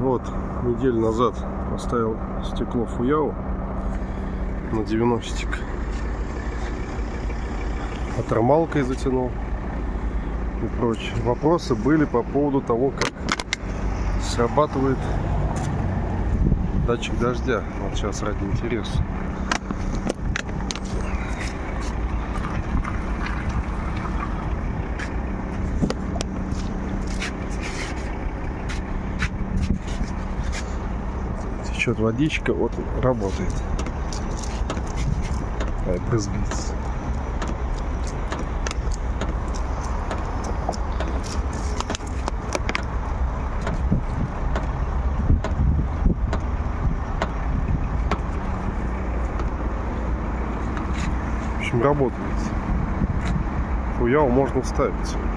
Вот, неделю назад поставил стекло Фуяо на 90-тик. Отормалкой затянул и прочее. Вопросы были по поводу того, как срабатывает датчик дождя. Вот сейчас ради интереса. Течет водичка, вот работает. Брызгается. В общем, работает. Фуяо можно ставить.